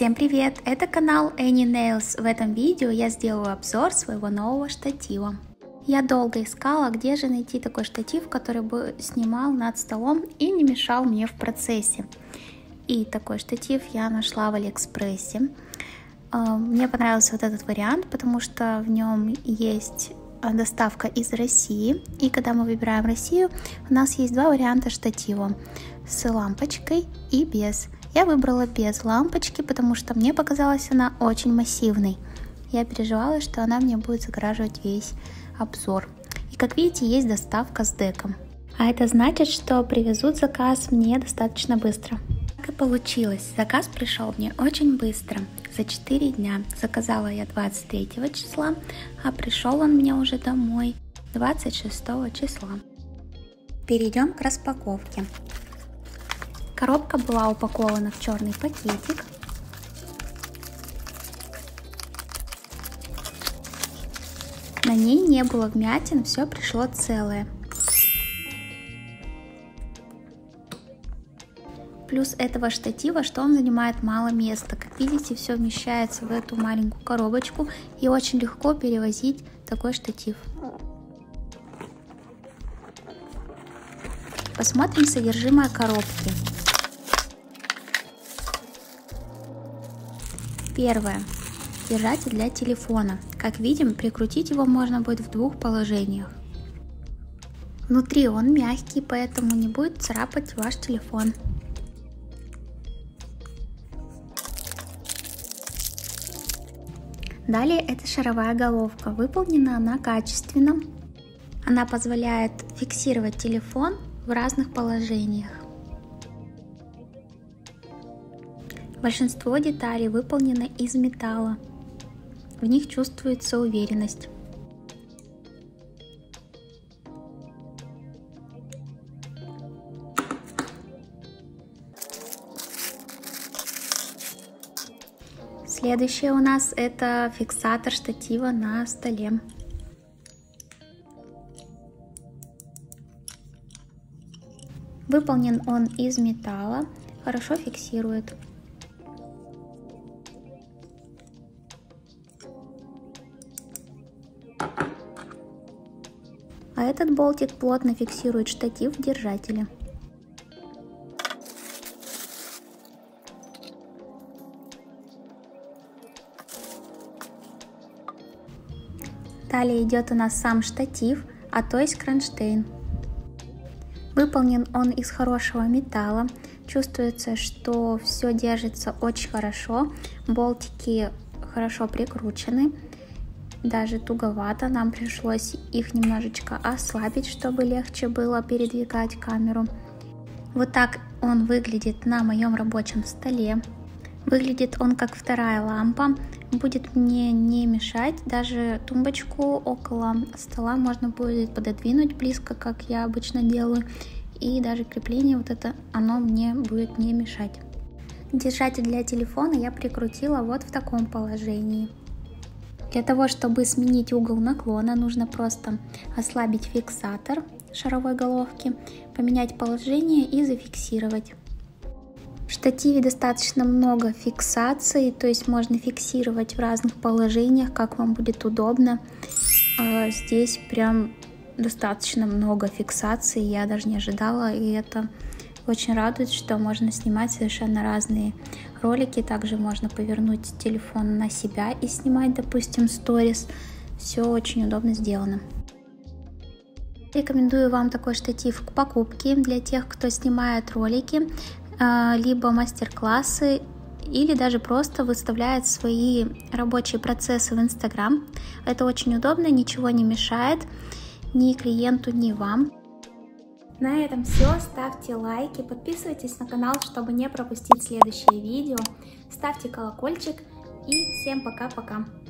Всем привет! Это канал Any Nails. В этом видео я сделаю обзор своего нового штатива. Я долго искала, где же найти такой штатив, который бы снимал над столом и не мешал мне в процессе. И такой штатив я нашла в Алиэкспрессе. Мне понравился вот этот вариант, потому что в нем есть доставка из России. И когда мы выбираем Россию, у нас есть два варианта штатива: с лампочкой и без. Я выбрала без лампочки, потому что мне показалась она очень массивной. Я переживала, что она мне будет загораживать весь обзор. И как видите, есть доставка с деком. А это значит, что привезут заказ мне достаточно быстро. Так и получилось. Заказ пришел мне очень быстро, за 4 дня. Заказала я 23 числа, а пришел он мне уже домой 26 числа. Перейдем к распаковке. Коробка была упакована в черный пакетик. На ней не было вмятин, все пришло целое. Плюс этого штатива, что он занимает мало места. Как видите, все вмещается в эту маленькую коробочку, и очень легко перевозить такой штатив. Посмотрим содержимое коробки. Первое. Держатель для телефона. Как видим, прикрутить его можно будет в двух положениях. Внутри он мягкий, поэтому не будет царапать ваш телефон. Далее это шаровая головка. Выполнена она качественно. Она позволяет фиксировать телефон в разных положениях. Большинство деталей выполнено из металла. В них чувствуется уверенность. Следующее у нас это фиксатор штатива на столе. Выполнен он из металла, хорошо фиксирует. А этот болтик плотно фиксирует штатив в держателе. Далее идет у нас сам штатив, то есть кронштейн. Выполнен он из хорошего металла. Чувствуется, что все держится очень хорошо. Болтики хорошо прикручены. Даже туговато, нам пришлось их немножечко ослабить, чтобы легче было передвигать камеру. Вот так он выглядит на моем рабочем столе. Выглядит он как вторая лампа. Будет мне не мешать. Даже тумбочку около стола можно будет пододвинуть близко, как я обычно делаю. И даже крепление вот это, оно мне будет не мешать. Держатель для телефона я прикрутила вот в таком положении. Для того, чтобы сменить угол наклона, нужно просто ослабить фиксатор шаровой головки, поменять положение и зафиксировать. В штативе достаточно много фиксаций, то есть можно фиксировать в разных положениях, как вам будет удобно. Здесь прям достаточно много фиксаций, я даже не ожидала, и это очень радует, что можно снимать совершенно разные ролики. Также можно повернуть телефон на себя и снимать, допустим, сторис. Все очень удобно сделано. Рекомендую вам такой штатив к покупке для тех, кто снимает ролики, либо мастер-классы, или даже просто выставляет свои рабочие процессы в Instagram. Это очень удобно, ничего не мешает ни клиенту, ни вам. На этом все. Ставьте лайки, подписывайтесь на канал, чтобы не пропустить следующие видео. Ставьте колокольчик и всем пока-пока.